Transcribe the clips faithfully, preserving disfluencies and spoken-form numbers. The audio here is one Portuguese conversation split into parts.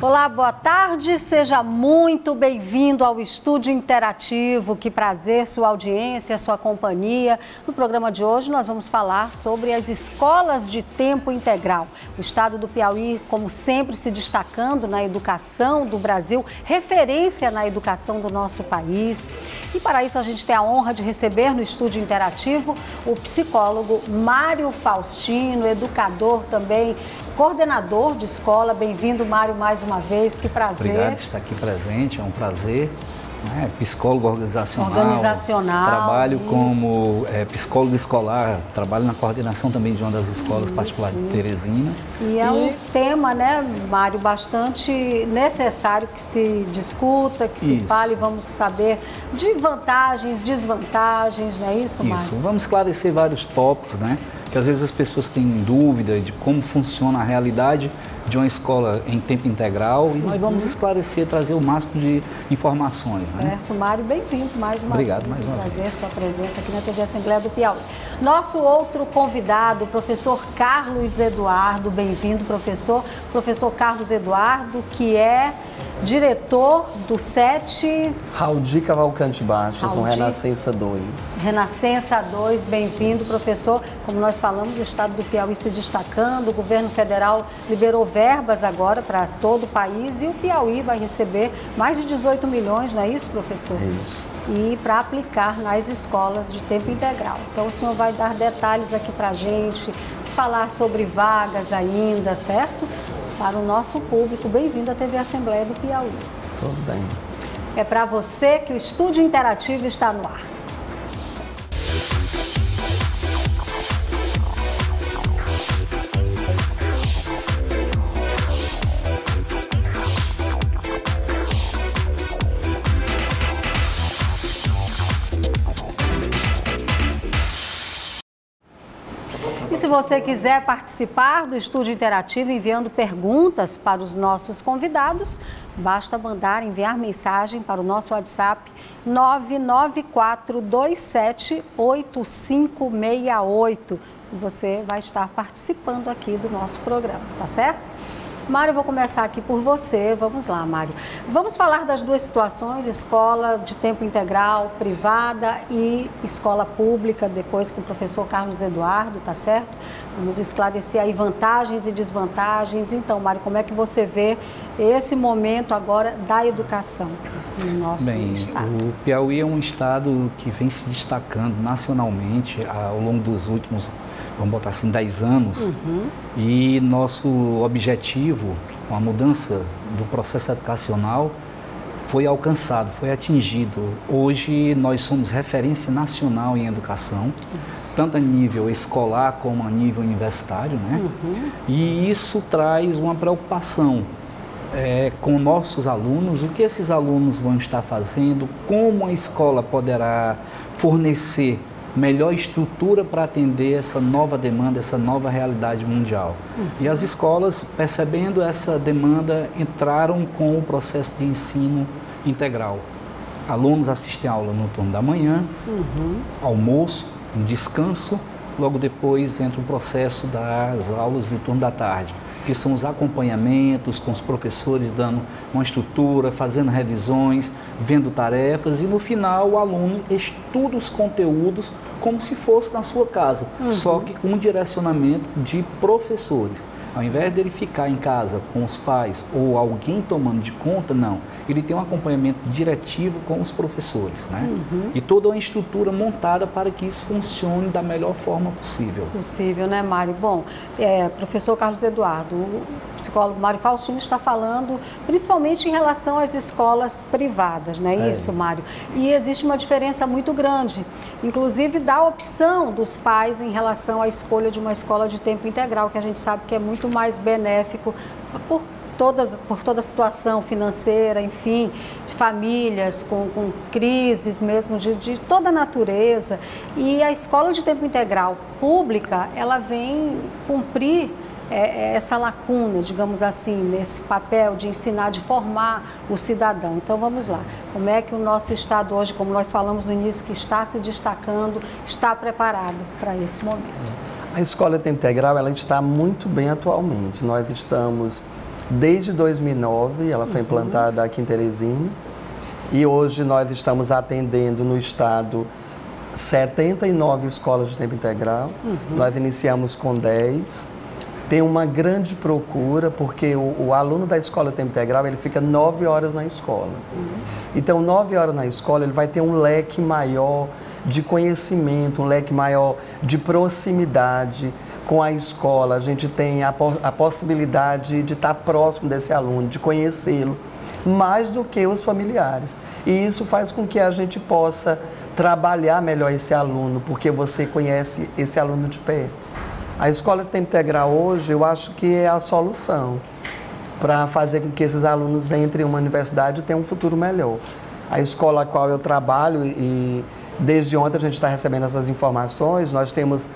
Olá, boa tarde, seja muito bem-vindo ao Estúdio Interativo. Que prazer, sua audiência, sua companhia. No programa de hoje nós vamos falar sobre as escolas de tempo integral. O estado do Piauí, como sempre, se destacando na educação do Brasil, referência na educação do nosso país. E para isso a gente tem a honra de receber no Estúdio Interativo o psicólogo Mário Faustino, educador também, coordenador de escola. Bem-vindo, Mário, mais uma vez, que prazer. Obrigado por estar aqui presente, é um prazer. Né? Psicólogo organizacional, organizacional trabalho isso. como é, psicólogo escolar, trabalho na coordenação também de uma das escolas isso, particulares de Teresina. E é e... um tema, né, Mário, bastante necessário que se discuta, que se isso. fale, vamos saber de vantagens, desvantagens, não é isso, Mário? Isso, vamos esclarecer vários tópicos, né, que às vezes as pessoas têm dúvida de como funciona a realidade de uma escola em tempo integral e nós vamos esclarecer, trazer o máximo de informações. Certo, né? Mário, bem-vindo mais uma Obrigado, vez. mais uma prazer vez. sua presença aqui na T V Assembleia do Piauí. Nosso outro convidado, o professor Carlos Eduardo, bem-vindo, professor. Professor Carlos Eduardo, que é diretor do S E T... Raudi Cavalcante Baixos, um Renascença dois. Renascença dois, bem-vindo, professor. Como nós falamos, o estado do Piauí se destacando, o governo federal liberou verbas agora para todo o país e o Piauí vai receber mais de dezoito milhões, não é isso, professor? É isso. E para aplicar nas escolas de tempo integral. Então, o senhor vai dar detalhes aqui para a gente, falar sobre vagas ainda, certo? Para o nosso público, bem-vindo à T V Assembleia do Piauí. Tudo bem. É para você que o Estúdio Interativo está no ar. E se você quiser participar do Estúdio Interativo enviando perguntas para os nossos convidados, basta mandar enviar mensagem para o nosso WhatsApp nove nove quatro dois sete oito cinco seis oito. E você vai estar participando aqui do nosso programa, tá certo? Mário, eu vou começar aqui por você. Vamos lá, Mário. Vamos falar das duas situações, escola de tempo integral privada e escola pública, depois com o professor Carlos Eduardo, tá certo? Vamos esclarecer aí vantagens e desvantagens. Então, Mário, como é que você vê esse momento agora da educação no nosso Bem, estado? O Piauí é um estado que vem se destacando nacionalmente ao longo dos últimos, vamos botar assim, dez anos. Uhum. E nosso objetivo, com a mudança do processo educacional, foi alcançado, foi atingido. Hoje nós somos referência nacional em educação, isso. tanto a nível escolar como a nível universitário, né? Uhum. E isso traz uma preocupação é, com nossos alunos, o que esses alunos vão estar fazendo, como a escola poderá fornecer melhor estrutura para atender essa nova demanda, essa nova realidade mundial. Uhum. E as escolas, percebendo essa demanda, entraram com o processo de ensino integral. Alunos assistem a aula no turno da manhã, uhum. almoço, um descanso, logo depois entra o processo das aulas do turno da tarde, que são os acompanhamentos com os professores dando uma estrutura, fazendo revisões, vendo tarefas e no final o aluno estuda os conteúdos como se fosse na sua casa, uhum. só que com um direcionamento de professores. Ao invés dele ficar em casa com os pais ou alguém tomando de conta, não. Ele tem um acompanhamento diretivo com os professores, né? Uhum. E toda uma estrutura montada para que isso funcione da melhor forma possível. Possível, né, Mário? Bom, é, professor Carlos Eduardo, o psicólogo Mário Faustino está falando principalmente em relação às escolas privadas, não é, é isso, Mário? E existe uma diferença muito grande, inclusive da opção dos pais em relação à escolha de uma escola de tempo integral, que a gente sabe que é muito mais benéfico por, todas, por toda a situação financeira, enfim, de famílias com, com crises mesmo de, de toda a natureza. E a escola de tempo integral pública, ela vem cumprir é, essa lacuna, digamos assim, nesse papel de ensinar, de formar o cidadão. Então vamos lá, como é que o nosso estado hoje, como nós falamos no início, que está se destacando, está preparado para esse momento? A escola de tempo integral, ela está muito bem atualmente. Nós estamos desde dois mil e nove, ela foi uhum. implantada aqui em Teresina. E hoje nós estamos atendendo no estado setenta e nove escolas de tempo integral. Uhum. Nós iniciamos com dez. Tem uma grande procura, porque o, o aluno da escola de tempo integral, ele fica nove horas na escola. Uhum. Então, nove horas na escola, ele vai ter um leque maior de conhecimento, um leque maior de proximidade com a escola. A gente tem a, a possibilidade de estar próximo desse aluno, de conhecê-lo, mais do que os familiares. E isso faz com que a gente possa trabalhar melhor esse aluno, porque você conhece esse aluno de perto. A escola de tempo integral hoje, eu acho que é a solução para fazer com que esses alunos entrem em uma universidade e tenham um futuro melhor. A escola a qual eu trabalho, e desde ontem a gente está recebendo essas informações, nós temos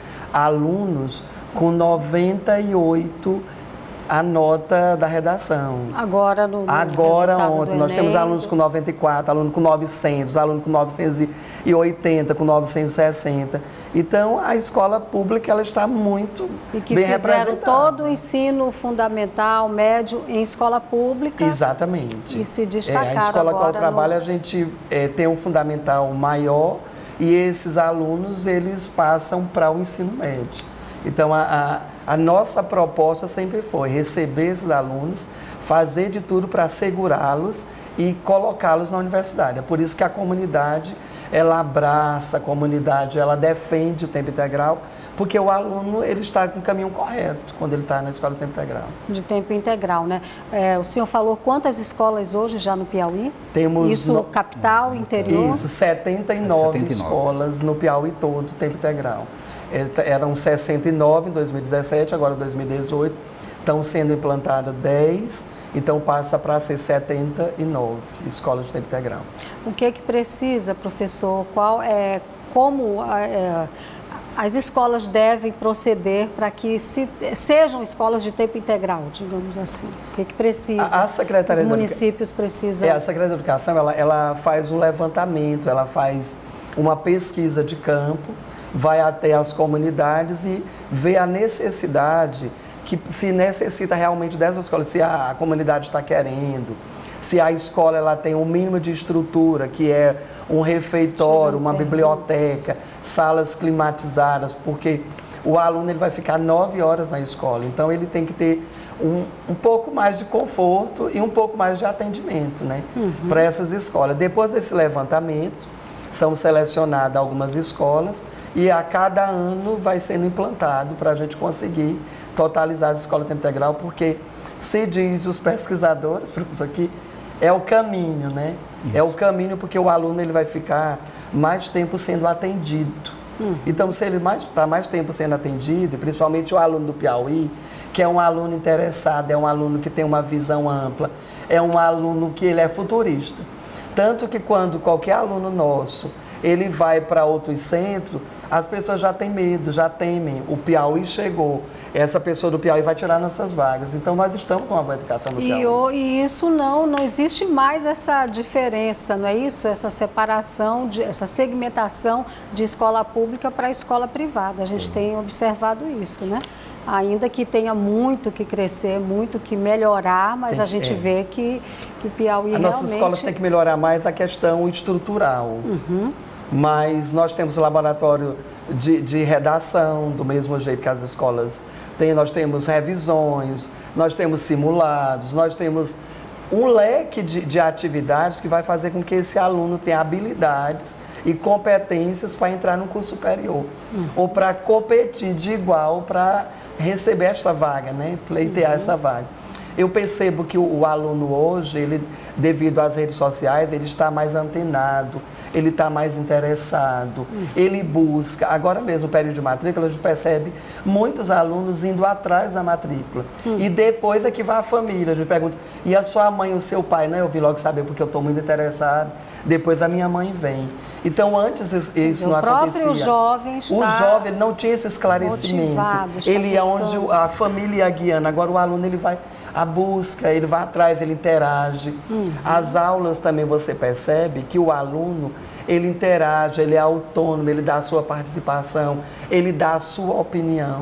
alunos com noventa e oito a nota da redação. Agora, no Agora, ontem, nós temos alunos com noventa e quatro, aluno com novecentos, aluno com novecentos e oitenta, com novecentos e sessenta. Então, a escola pública ela está muito e que bem fizeram representada. todo o ensino fundamental, médio, em escola pública. Exatamente. E se destacaram é, A escola agora qual eu trabalho, no... a gente é, tem um fundamental maior e esses alunos, eles passam para o ensino médio. Então, a, a, a nossa proposta sempre foi receber esses alunos, fazer de tudo para segurá-los e colocá-los na universidade. É por isso que a comunidade, ela abraça a comunidade, ela defende o tempo integral, porque o aluno, ele está com o caminho correto quando ele está na escola de tempo integral. De tempo integral, né? É, o senhor falou quantas escolas hoje já no Piauí? Temos... Isso, no... capital, interior? Isso, setenta e nove, setenta e nove escolas no Piauí todo, tempo integral. Eram sessenta e nove em dois mil e dezessete, agora dois mil e dezoito, estão sendo implantadas dez, então passa para ser setenta e nove escolas de tempo integral. O que é que precisa, professor? Qual é, como é, as escolas devem proceder para que se, sejam escolas de tempo integral, digamos assim? O que é que precisa? A, a Secretaria Os municípios precisam... É, a Secretaria de Educação, ela, ela faz um levantamento, ela faz uma pesquisa de campo, vai até as comunidades e vê a necessidade, que se necessita realmente dessas escolas, se a, a comunidade está querendo, se a escola ela tem um mínimo de estrutura, que é um refeitório, uma biblioteca, salas climatizadas, porque o aluno ele vai ficar nove horas na escola, então ele tem que ter um, um pouco mais de conforto e um pouco mais de atendimento, né, uhum. para essas escolas. Depois desse levantamento, são selecionadas algumas escolas e a cada ano vai sendo implantado para a gente conseguir totalizar as escolas de tempo integral, porque se diz os pesquisadores, isso aqui é o caminho, né? Isso. É o caminho porque o aluno ele vai ficar mais tempo sendo atendido. Uhum. Então, se ele está mais, tá mais tempo sendo atendido, principalmente o aluno do Piauí, que é um aluno interessado, é um aluno que tem uma visão ampla, é um aluno que ele é futurista. Tanto que quando qualquer aluno nosso, ele vai para outros centros, as pessoas já têm medo, já temem. O Piauí chegou, essa pessoa do Piauí vai tirar nossas vagas. Então, nós estamos com uma boa educação no Piauí. E, o, e isso não, não existe mais essa diferença, não é isso? Essa separação, de, essa segmentação de escola pública para escola privada. A gente tem observado isso, né? Ainda que tenha muito que crescer, muito que melhorar, mas tem, a gente é. vê que, que o Piauí As realmente... nossas escolas têm que melhorar mais a questão estrutural. Uhum. Mas nós temos o laboratório de, de redação, do mesmo jeito que as escolas têm. Nós temos revisões, nós temos simulados, nós temos um leque de, de atividades que vai fazer com que esse aluno tenha habilidades e competências para entrar no curso superior. Uhum. Ou para competir de igual para receber essa vaga, né? Pleitear uhum. essa vaga. Eu percebo que o, o aluno hoje, ele, devido às redes sociais, ele está mais antenado, ele está mais interessado, uhum. ele busca. Agora mesmo, no período de matrícula, a gente percebe muitos alunos indo atrás da matrícula. Uhum. E depois é que vai a família. A gente pergunta, e a sua mãe e o seu pai? Né? Eu vim logo saber porque eu estou muito interessado. Depois a minha mãe vem. Então, antes isso o não acontecia. O próprio jovem está O jovem não tinha esse esclarecimento. Motivado, ele é onde a família ia guiando. Agora o aluno ele vai à busca, ele vai atrás, ele interage. Uhum. As aulas também você percebe que o aluno, ele interage, ele é autônomo, ele dá a sua participação, ele dá a sua opinião.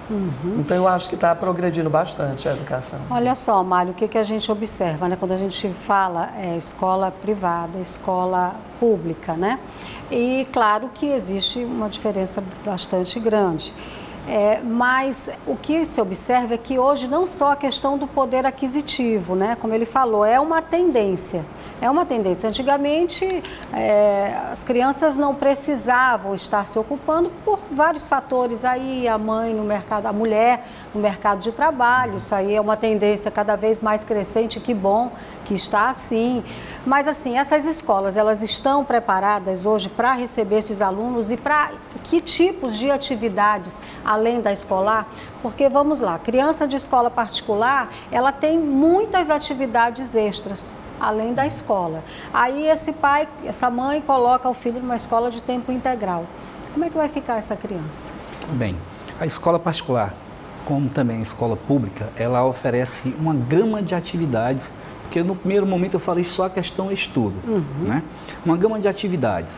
Uhum. Então, eu acho que está progredindo bastante a educação. Olha só, Mário, o que, que a gente observa, né? Quando a gente fala é, escola privada, escola pública, né? E claro que existe uma diferença bastante grande. É, mas o que se observa é que hoje não só a questão do poder aquisitivo, né? Como ele falou, é uma tendência. É uma tendência. Antigamente, é, as crianças não precisavam estar se ocupando por vários fatores. Aí a mãe no mercado, a mulher no mercado de trabalho, isso aí é uma tendência cada vez mais crescente, que bom que está assim. Mas assim, essas escolas, elas estão preparadas hoje para receber esses alunos e para que tipos de atividades, além da escolar? Porque, vamos lá, criança de escola particular, ela tem muitas atividades extras, além da escola. Aí esse pai, essa mãe coloca o filho numa escola de tempo integral. Como é que vai ficar essa criança? Bem, a escola particular, como também a escola pública, ela oferece uma gama de atividades, porque no primeiro momento eu falei só a questão estudo, uhum. né? Uma gama de atividades,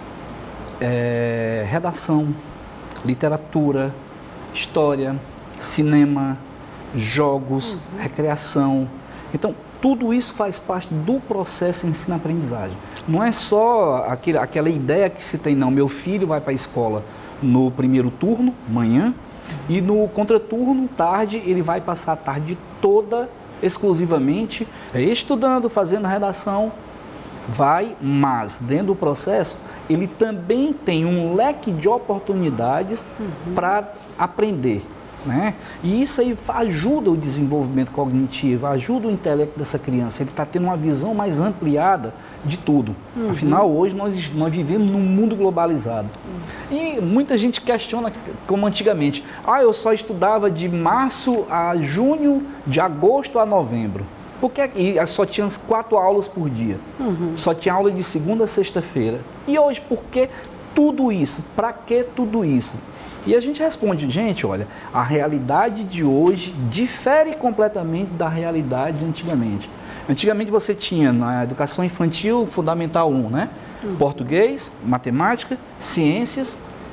é, redação, literatura, história, cinema, jogos, uhum. recreação. Então, tudo isso faz parte do processo ensino-aprendizagem. Não é só aquele, aquela ideia que se tem, não, meu filho vai para a escola no primeiro turno, manhã, e no contraturno, tarde, ele vai passar a tarde toda exclusivamente estudando, fazendo redação. Vai, mas dentro do processo, ele também tem um leque de oportunidades uhum. para aprender. Né? E isso aí ajuda o desenvolvimento cognitivo, ajuda o intelecto dessa criança. Ele está tendo uma visão mais ampliada de tudo. Uhum. Afinal, hoje nós, nós vivemos num mundo globalizado. Isso. E muita gente questiona, como antigamente, ah, eu só estudava de março a junho, de agosto a novembro. Porque e só tinha quatro aulas por dia. Uhum. Só tinha aula de segunda a sexta-feira. E hoje, por que tudo isso? Para que tudo isso? E a gente responde, gente, olha, a realidade de hoje difere completamente da realidade de antigamente. Antigamente você tinha na educação infantil, fundamental um, né? Uhum. Português, matemática, ciências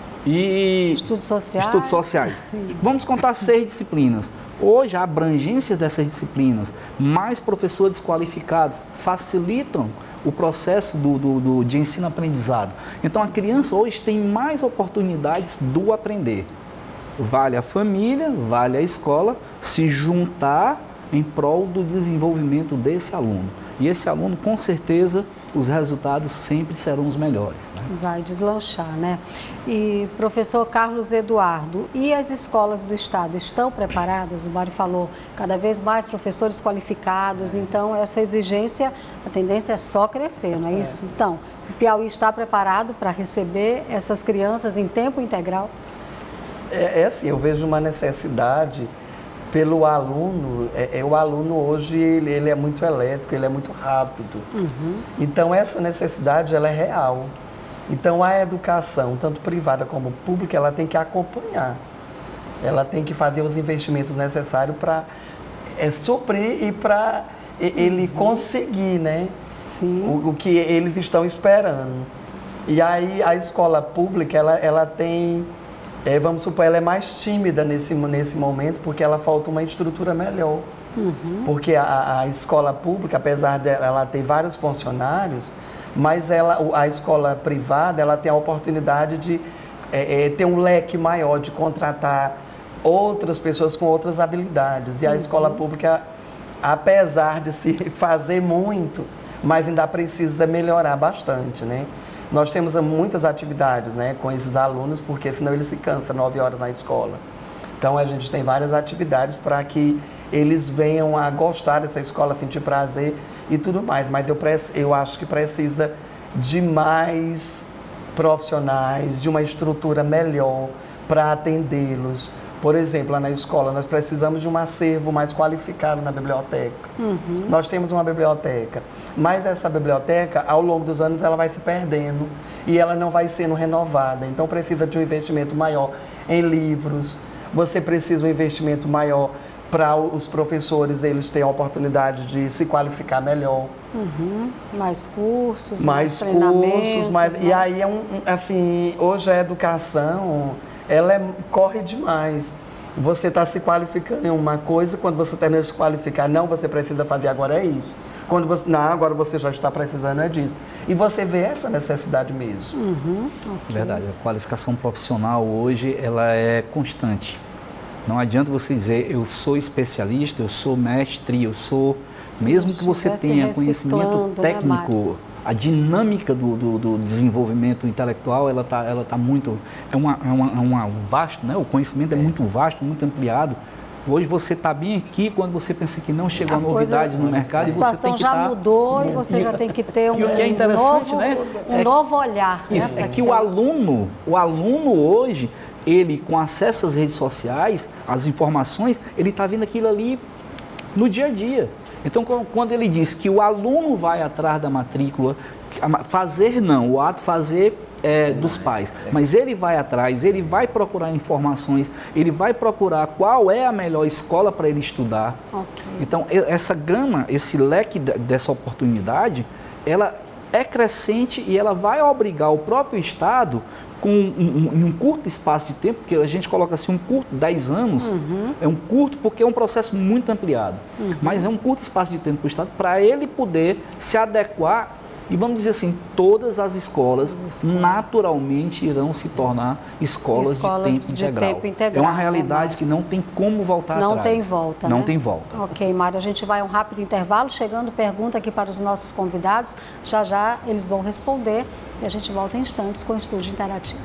e estudos sociais. Estudos sociais. Vamos contar seis disciplinas. Hoje, a abrangência dessas disciplinas, mais professores qualificados, facilitam o processo do, do, do, de ensino-aprendizado. Então, a criança hoje tem mais oportunidades do aprender. Vale a família, vale a escola se juntar em prol do desenvolvimento desse aluno. E esse aluno, com certeza, os resultados sempre serão os melhores. Né? Vai deslanchar, né? E, professor Carlos Eduardo, e as escolas do Estado estão preparadas? O Mário falou, cada vez mais professores qualificados, então essa exigência, a tendência é só crescer, não é, é. isso? Então, o Piauí está preparado para receber essas crianças em tempo integral? É, é assim, eu vejo uma necessidade pelo aluno. É, é, o aluno hoje ele, ele é muito elétrico, ele é muito rápido. Uhum. Então essa necessidade ela é real. Então a educação, tanto privada como pública, ela tem que acompanhar. Ela tem que fazer os investimentos necessários para é, suprir e para ele uhum. conseguir, né? Sim. O, o que eles estão esperando. E aí a escola pública ela, ela tem É, vamos supor, ela é mais tímida nesse, nesse momento porque ela falta uma estrutura melhor. Uhum. Porque a, a escola pública, apesar dela ter vários funcionários, mas ela, a escola privada ela tem a oportunidade de é, é, ter um leque maior, de contratar outras pessoas com outras habilidades. E a uhum. escola pública, apesar de se fazer muito, mas ainda precisa melhorar bastante, né? Nós temos muitas atividades, né, com esses alunos, porque senão eles se cansam nove horas na escola. Então a gente tem várias atividades para que eles venham a gostar dessa escola, sentir prazer e tudo mais. Mas eu, eu acho que precisa de mais profissionais, de uma estrutura melhor para atendê-los. Por exemplo, lá na escola, nós precisamos de um acervo mais qualificado na biblioteca. Uhum. Nós temos uma biblioteca, mas essa biblioteca, ao longo dos anos, ela vai se perdendo e ela não vai sendo renovada. Então, precisa de um investimento maior em livros, você precisa de um investimento maior para os professores, eles terem a oportunidade de se qualificar melhor. Uhum. Mais cursos, mais, mais cursos, mais... mais... E aí, é um, assim, hoje a educação... ela é, corre demais. Você está se qualificando em uma coisa, quando você termina de se qualificar, não, você precisa fazer agora é isso. Quando você, não, agora você já está precisando é disso. E você vê essa necessidade mesmo. Uhum, okay. Verdade, a qualificação profissional hoje, ela é constante. Não adianta você dizer, eu sou especialista, eu sou mestre, eu sou... Sim, mesmo que você tenha conhecimento técnico, né, a dinâmica do, do, do desenvolvimento intelectual, ela está ela tá muito... É uma, é uma, é uma vasto, né? O conhecimento é muito vasto, muito ampliado. Hoje você está bem aqui quando você pensa que não chegou a, a novidade coisa, no mercado. A situação e você tem que já tá... mudou e você já tem que ter um, e o que é interessante, novo, né? um é, novo olhar. Isso, né, é que o aluno, o aluno hoje, ele com acesso às redes sociais, às informações, ele está vendo aquilo ali no dia a dia. Então, quando ele diz que o aluno vai atrás da matrícula, fazer não, o ato fazer é dos pais, mas ele vai atrás, ele vai procurar informações, ele vai procurar qual é a melhor escola para ele estudar. Okay. Então, essa gama, esse leque dessa oportunidade, ela é crescente e ela vai obrigar o próprio Estado, com um, um, um curto espaço de tempo, porque a gente coloca assim, um curto, dez anos, uhum. é um curto porque é um processo muito ampliado, uhum. mas é um curto espaço de tempo para o Estado, para ele poder se adequar. E vamos dizer assim, todas as escolas naturalmente irão se tornar escolas, escolas de, tempo, de integral. tempo integral. É uma realidade, né, que não tem como voltar não atrás. Não tem volta, Não né? tem volta. Ok, Mário, a gente vai a um rápido intervalo, chegando pergunta aqui para os nossos convidados. Já já eles vão responder e a gente volta em instantes com o Estúdio Interativo.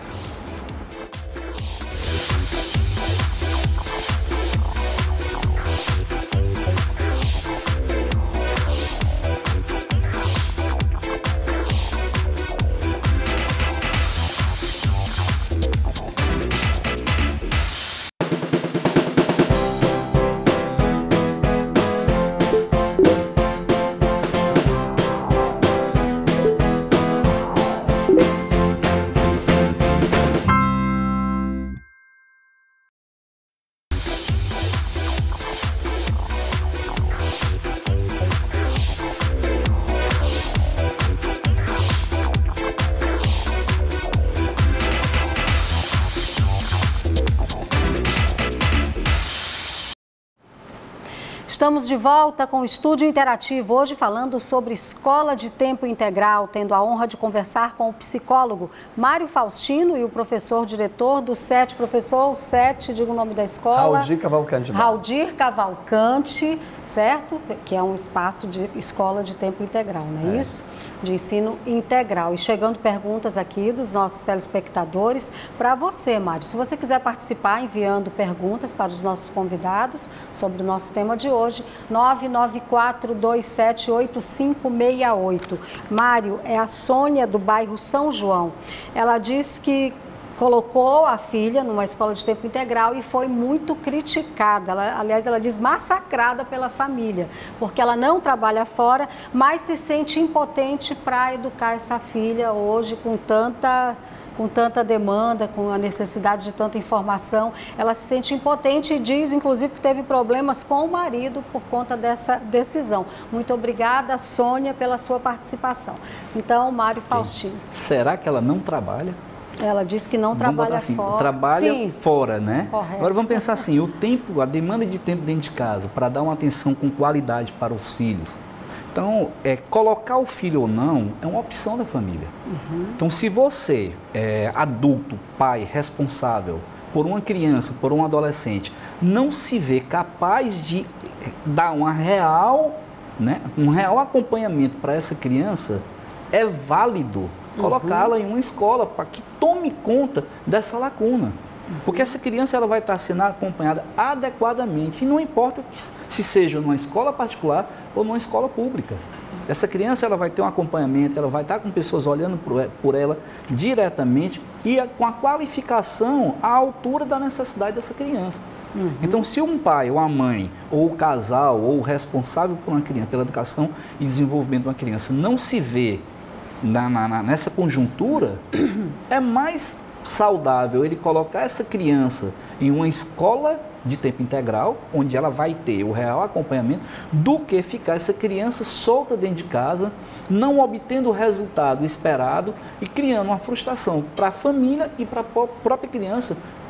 Estamos de volta com o Estúdio Interativo, hoje falando sobre escola de tempo integral, tendo a honra de conversar com o psicólogo Mário Faustino e o professor diretor do S E T, professor S E T, diga o nome da escola. Raudir Cavalcante. Raudir Cavalcante, certo? Que é um espaço de escola de tempo integral, não é, é isso? De ensino integral. E chegando perguntas aqui dos nossos telespectadores para você, Mário. Se você quiser participar enviando perguntas para os nossos convidados sobre o nosso tema de hoje, nove nove quatro dois sete oito cinco seis oito. Mário, é a Sônia do bairro São João. Ela diz que colocou a filha numa escola de tempo integral e foi muito criticada. Ela, aliás, ela diz massacrada pela família, porque ela não trabalha fora, mas se sente impotente para educar essa filha hoje com tanta, com tanta demanda, com a necessidade de tanta informação. Ela se sente impotente e diz, inclusive, que teve problemas com o marido por conta dessa decisão. Muito obrigada, Sônia, pela sua participação. Então, Mário Faustino. Será que ela não trabalha? Ela disse que não trabalha assim, fora. Trabalha Sim. fora, né? Correto. Agora vamos pensar assim, o tempo, a demanda de tempo dentro de casa, para dar uma atenção com qualidade para os filhos. Então, é, colocar o filho ou não é uma opção da família. Uhum. Então, se você é adulto, pai, responsável por uma criança, por um adolescente, não se vê capaz de dar uma real, né, um real acompanhamento para essa criança, é válido colocá-la uhum. em uma escola para que tome conta dessa lacuna. Uhum. Porque essa criança ela vai estar sendo acompanhada adequadamente, e não importa se seja numa escola particular ou numa escola pública. Essa criança ela vai ter um acompanhamento, ela vai estar com pessoas olhando por ela diretamente e com a qualificação à altura da necessidade dessa criança. Uhum. Então, se um pai ou a mãe, ou o casal, ou o responsável por uma criança, pela educação e desenvolvimento de uma criança, não se vê Na, na, nessa conjuntura, é mais saudável ele colocar essa criança em uma escola de tempo integral, onde ela vai ter o real acompanhamento, do que ficar essa criança solta dentro de casa, não obtendo o resultado esperado e criando uma frustração para a família e para a própria criança,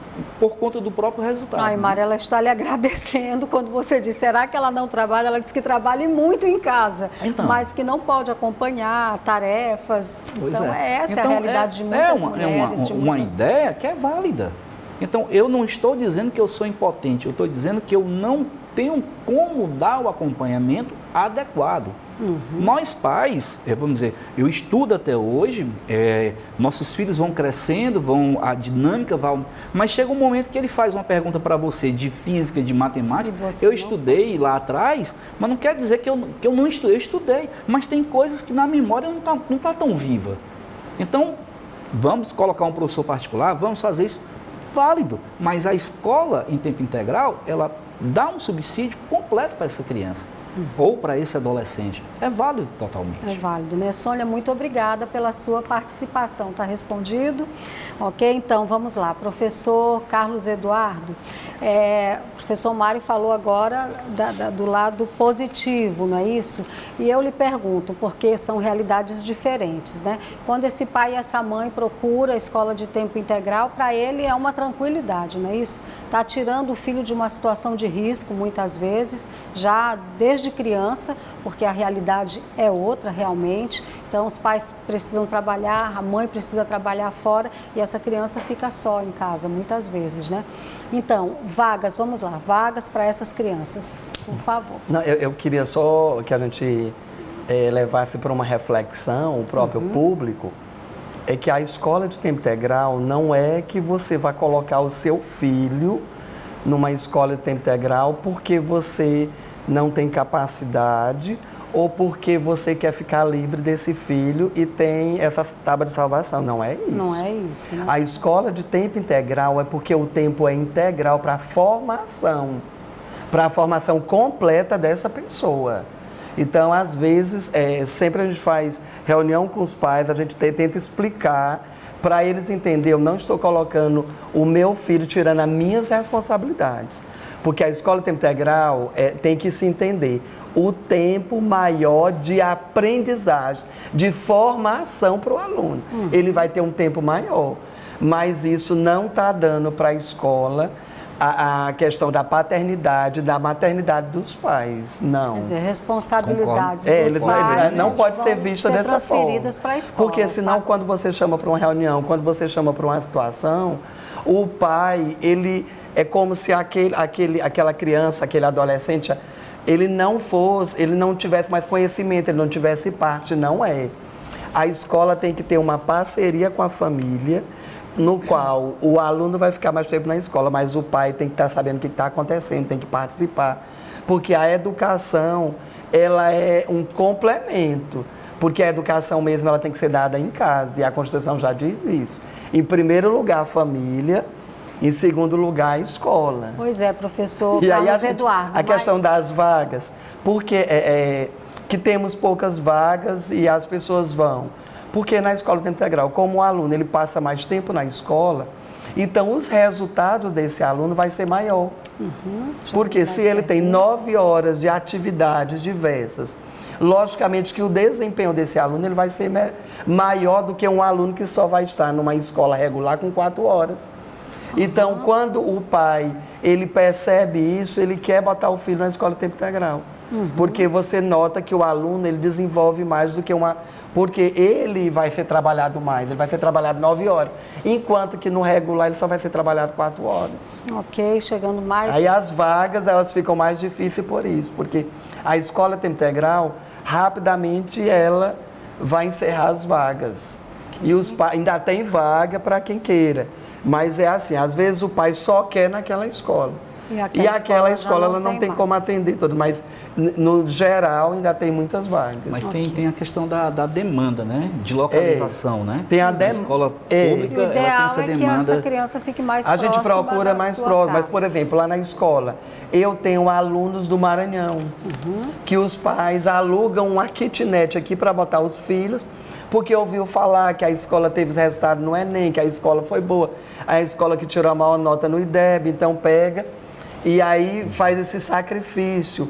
por conta do próprio resultado. Ai, né? Mari, ela está lhe agradecendo quando você diz, será que ela não trabalha? Ela diz que trabalha muito em casa, então, mas que não pode acompanhar tarefas. Pois então, é, é essa então, a realidade é, de muitas é uma, mulheres. É uma, de uma muitas... ideia que é válida. Então, eu não estou dizendo que eu sou impotente, eu estou dizendo que eu não tenho como dar o acompanhamento adequado. Uhum. Nós pais, vamos dizer, eu estudo até hoje, é, nossos filhos vão crescendo, vão, a dinâmica vai... Mas chega um momento que ele faz uma pergunta para você de física, de matemática, eu estudei lá atrás, mas não quer dizer que eu, que eu não estudei, eu estudei, mas tem coisas que na memória não está não tá tão viva. Então, vamos colocar um professor particular, vamos fazer isso, válido, mas a escola em tempo integral, ela dá um subsídio completo para essa criança. Uhum. Ou para esse adolescente. É válido totalmente. É válido, né? Sônia, muito obrigada pela sua participação. Está respondido? Ok, então vamos lá. Professor Carlos Eduardo, é, o professor Mário falou agora da, da, do lado positivo, não é isso? E eu lhe pergunto, porque são realidades diferentes, né? Quando esse pai e essa mãe procuram a escola de tempo integral, para ele é uma tranquilidade, não é isso? Está tirando o filho de uma situação de risco, muitas vezes, já desde de criança, porque a realidade é outra realmente. Então, os pais precisam trabalhar, a mãe precisa trabalhar fora e essa criança fica só em casa, muitas vezes, né? Então, vagas, vamos lá, vagas para essas crianças, por favor. Não, eu, eu queria só que a gente é, levasse para uma reflexão, o próprio uhum. público, é que a escola de tempo integral não é que você vai colocar o seu filho numa escola de tempo integral porque você não tem capacidade ou porque você quer ficar livre desse filho e tem essa tábua de salvação. Não é isso. Não é isso. Né? A escola de tempo integral é porque o tempo é integral para a formação, para a formação completa dessa pessoa. Então, às vezes, é, sempre a gente faz reunião com os pais, a gente tenta explicar para eles entenderem, eu não estou colocando o meu filho tirando as minhas responsabilidades. Porque a escola de tempo integral é, tem que se entender o tempo maior de aprendizagem, de formação para o aluno. Uhum. Ele vai ter um tempo maior, mas isso não está dando para a escola a, a questão da paternidade, da maternidade dos pais, não. Quer dizer, responsabilidades é, dos ele, pais ele não pode ser vista ser dessa forma. transferidas para a escola. Porque senão, tá? Quando você chama para uma reunião, quando você chama para uma situação, o pai, ele... É como se aquele, aquele, aquela criança, aquele adolescente, ele não fosse, ele não tivesse mais conhecimento, ele não tivesse parte, não é. A escola tem que ter uma parceria com a família, no qual o aluno vai ficar mais tempo na escola, mas o pai tem que estar sabendo o que está acontecendo, tem que participar. Porque a educação, ela é um complemento, porque a educação mesmo ela tem que ser dada em casa, e a Constituição já diz isso. Em primeiro lugar, a família. Em segundo lugar, a escola. Pois é, professor e Carlos aí a gente, Eduardo. A mas... questão das vagas, porque é, é, que temos poucas vagas e as pessoas vão. Porque na escola de tempo integral, como o aluno ele passa mais tempo na escola, então os resultados desse aluno vai ser maior. Uhum, porque se ele tem nove horas de atividades diversas, logicamente que o desempenho desse aluno ele vai ser maior do que um aluno que só vai estar numa escola regular com quatro horas. Então, uhum. quando o pai, ele percebe isso, ele quer botar o filho na escola de tempo integral. Uhum. Porque você nota que o aluno, ele desenvolve mais do que uma... Porque ele vai ser trabalhado mais, ele vai ser trabalhado nove horas. Enquanto que no regular, ele só vai ser trabalhado quatro horas. Ok, chegando mais... Aí as vagas, elas ficam mais difíceis por isso. Porque a escola de tempo integral, rapidamente, ela vai encerrar as vagas. Okay. E os pais, ainda tem vaga para quem queira. Mas é assim, às vezes o pai só quer naquela escola. E aquela, e aquela escola, escola ela não tem, tem como atender todos, mas no geral ainda tem muitas vagas. Mas okay. tem, tem a questão da, da demanda, né? De localização, é. né? Tem a demanda. escola é. pública, ela tem essa é que demanda. Essa criança fique mais a próxima. A gente procura mais próximo, mas por exemplo, lá na escola, eu tenho alunos do Maranhão, uhum. que os pais alugam uma kitnet aqui para botar os filhos, porque ouviu falar que a escola teve resultado no Enem, que a escola foi boa, a escola que tirou a maior nota no I D E B, então pega e aí faz esse sacrifício.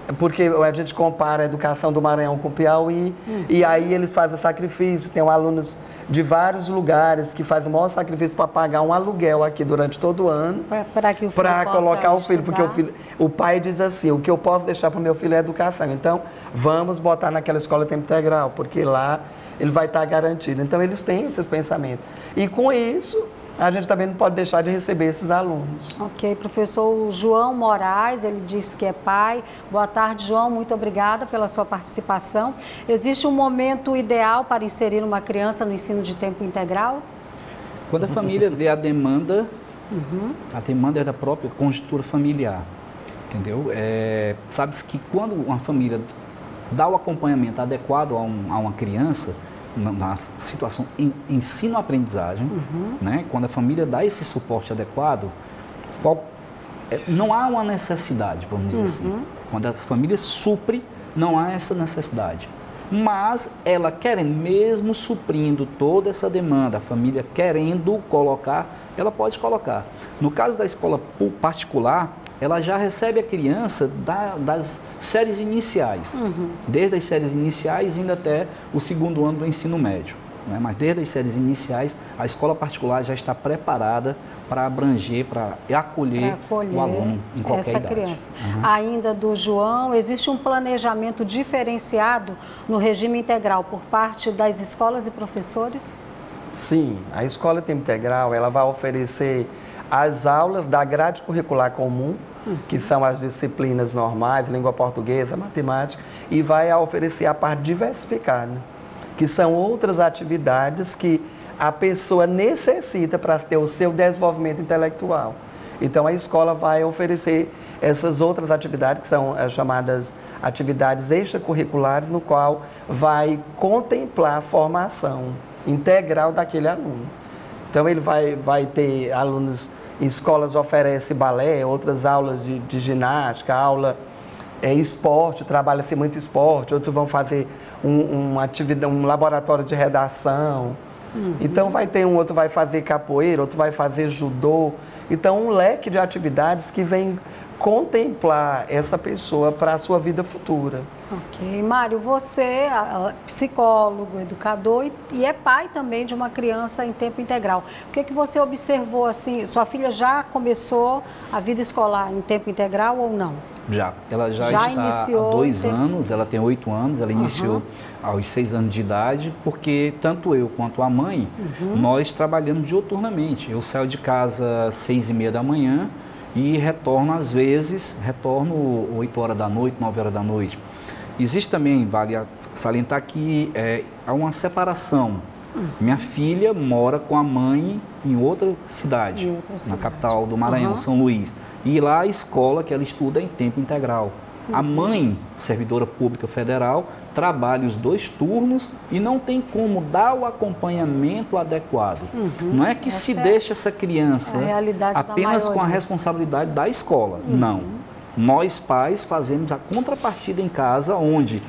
porque a gente compara a educação do Maranhão com o Piauí, uhum. e aí eles fazem sacrifícios, tem alunos de vários lugares que fazem o maior sacrifício para pagar um aluguel aqui durante todo o ano, para que o filho para colocar o filho, estudar. porque o filho, o pai diz assim, o que eu posso deixar para o meu filho é educação, então vamos botar naquela escola tempo integral, porque lá ele vai estar garantido. Então eles têm esses pensamentos. E com isso, a gente também não pode deixar de receber esses alunos. Ok, professor João Moraes, ele disse que é pai. Boa tarde, João, muito obrigada pela sua participação. Existe um momento ideal para inserir uma criança no ensino de tempo integral? Quando a família vê a demanda, uhum. a demanda é da própria conjuntura familiar, entendeu? É, sabe-se que quando uma família dá o acompanhamento adequado a, um, a uma criança, na, na situação em ensino-aprendizagem, uhum. né? Quando a família dá esse suporte adequado, qual, é, não há uma necessidade, vamos dizer uhum. assim. Quando a família supre, não há essa necessidade. Mas ela querendo, mesmo suprindo toda essa demanda, a família querendo colocar, ela pode colocar. No caso da escola particular, ela já recebe a criança da, das séries iniciais, uhum. desde as séries iniciais indo até o segundo ano do ensino médio. Né? Mas desde as séries iniciais, a escola particular já está preparada para abranger, para acolher, acolher o aluno em qualquer essa idade. Criança. Uhum. Ainda do João, existe um planejamento diferenciado no regime integral por parte das escolas e professores? Sim, a escola tempo integral ela vai oferecer as aulas da grade curricular comum, uhum. que são as disciplinas normais, língua portuguesa, matemática, e vai oferecer a parte diversificada, que são outras atividades que a pessoa necessita para ter o seu desenvolvimento intelectual. Então, a escola vai oferecer essas outras atividades, que são as chamadas atividades extracurriculares, no qual vai contemplar a formação integral daquele aluno. Então, ele vai, vai ter alunos, em escolas oferecem balé, outras aulas de, de ginástica, aula é, esporte, trabalha-se muito esporte, outros vão fazer um, um, atividade, um laboratório de redação. Uhum. Então, vai ter um outro vai fazer capoeira, outro vai fazer judô. Então, um leque de atividades que vem contemplar essa pessoa para a sua vida futura. Ok. Mário, você é psicólogo, educador e, e é pai também de uma criança em tempo integral. O que, que você observou assim? Sua filha já começou a vida escolar em tempo integral ou não? Já. Ela já, já está iniciou há dois tempo... anos, ela tem oito anos, ela uhum. iniciou aos seis anos de idade, porque tanto eu quanto a mãe, uhum. nós trabalhamos diuturnamente. Eu saio de casa às seis e meia da manhã, e retorno às vezes, retorno oito horas da noite, nove horas da noite. Existe também, vale salientar que é, há uma separação. Uhum. Minha filha mora com a mãe em outra cidade, em outra cidade. Na capital do Maranhão, uhum. São Luís. E lá a escola que ela estuda é em tempo integral. Uhum. A mãe, servidora pública federal, trabalha os dois turnos e não tem como dar o acompanhamento adequado. Uhum. Não é que essa se é deixa essa criança apenas com a responsabilidade da escola. Uhum. Não. Nós, pais, fazemos a contrapartida em casa, onde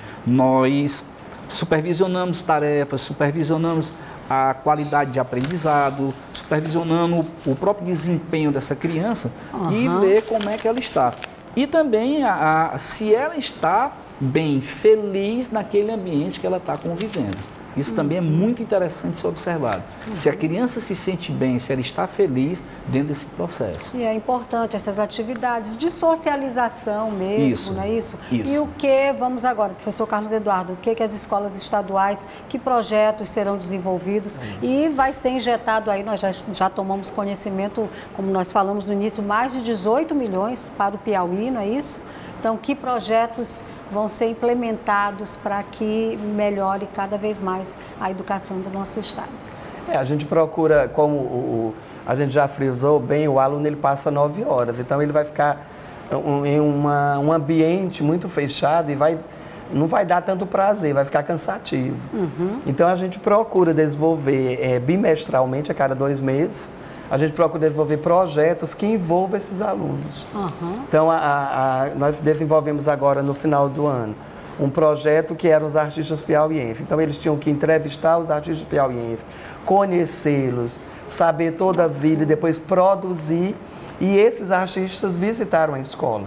nós supervisionamos tarefas, supervisionamos a qualidade de aprendizado, supervisionando o próprio desempenho dessa criança uhum. e ver como é que ela está. E também a, a, se ela está bem, feliz naquele ambiente que ela está convivendo. Isso uhum. também é muito interessante ser observado. Uhum. Se a criança se sente bem, se ela está feliz dentro desse processo. E é importante essas atividades de socialização mesmo, isso, não é isso? isso? E o que, vamos agora, professor Carlos Eduardo, o que, que as escolas estaduais, que projetos serão desenvolvidos uhum. e vai ser injetado aí, nós já, já tomamos conhecimento, como nós falamos no início, mais de dezoito milhões para o Piauí, não é isso? Então, que projetos vão ser implementados para que melhore cada vez mais a educação do nosso estado? É, a gente procura, como o, a gente já frisou bem, o aluno ele passa nove horas, então ele vai ficar um, em uma, um ambiente muito fechado e vai, não vai dar tanto prazer, vai ficar cansativo. Uhum. Então, a gente procura desenvolver é, bimestralmente, a cada dois meses, a gente procura desenvolver projetos que envolvam esses alunos. Uhum. Então, a, a, a, nós desenvolvemos agora, no final do ano, um projeto que eram os artistas piauienses. Então, eles tinham que entrevistar os artistas piauienses, conhecê-los, saber toda a vida e depois produzir. E esses artistas visitaram a escola.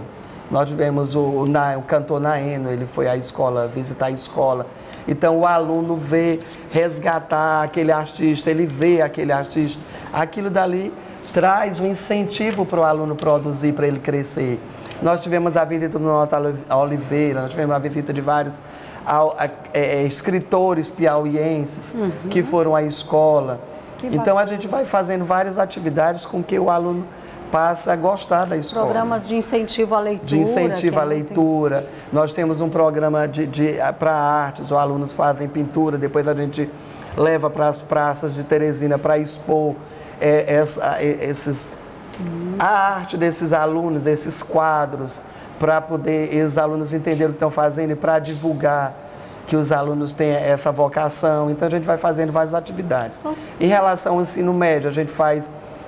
Nós tivemos o, o, o cantor Naeno, ele foi à escola, visitar a escola. Então o aluno vê resgatar aquele artista, ele vê aquele artista. Aquilo dali traz um incentivo para o aluno produzir, para ele crescer. Nós tivemos a visita do Nota Oliveira, nós tivemos a visita de vários a, a, a, escritores piauienses uhum. que foram à escola. Que então a gente vai fazendo várias atividades com que o aluno passa a gostar da escola. Programas de incentivo à leitura. De incentivo à leitura. Muito... Nós temos um programa de, de, para artes, os alunos fazem pintura, depois a gente leva para as praças de Teresina para expor é, essa, esses, hum. a arte desses alunos, esses quadros, para poder os alunos entenderem o que estão fazendo e para divulgar que os alunos têm essa vocação. Então a gente vai fazendo várias atividades. Nossa. Em relação ao ensino médio, a gente faz